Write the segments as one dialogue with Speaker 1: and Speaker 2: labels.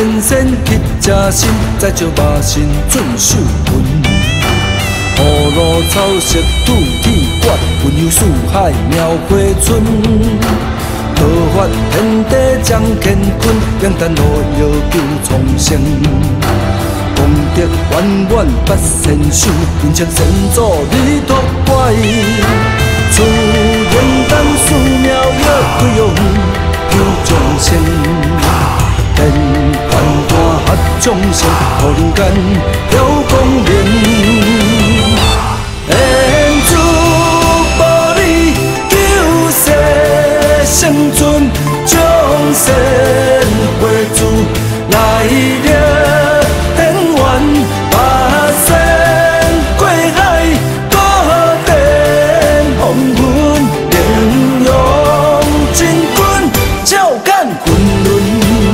Speaker 1: 天仙去正心，再招麻神准守魂。雨露草色土地怪，温柔四海描花春。桃花天地将乾坤，两旦落药救重生。功德圆满八仙寿，并请先祖你托怪。出元旦寺庙约对用，救众生。天官大合众生，互人间了光明。愿主保你救世生存，众生回主来了天缘，八仙过海，高殿黄昏，凌勇真君照干昆仑。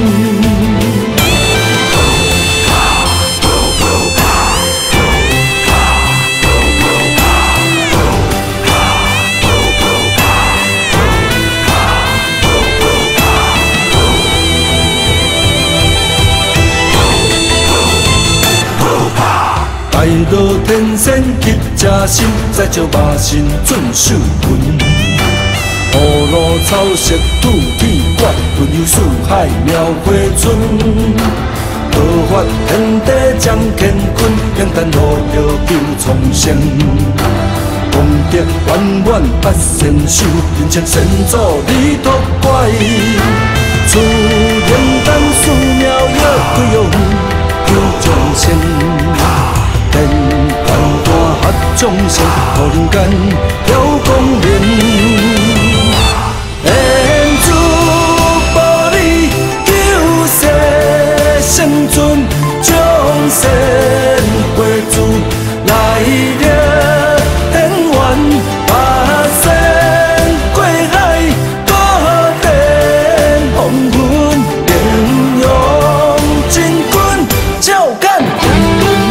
Speaker 1: 大罗天仙去正心，再招麻神准守魂。雨露草色土地怪，温柔四海描花春。桃花天地将乾坤，两旦落药救重生。功德圆满八仙寿，并请先祖你托怪。出元旦寺庙约对用，救众生。天官大合众生，互人间了光明。愿主保你救世生存，众生回主来了天缘，八仙过海，高殿黄昏，凌勇真君照干昆仑。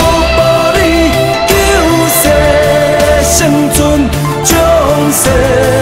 Speaker 1: 生存众生。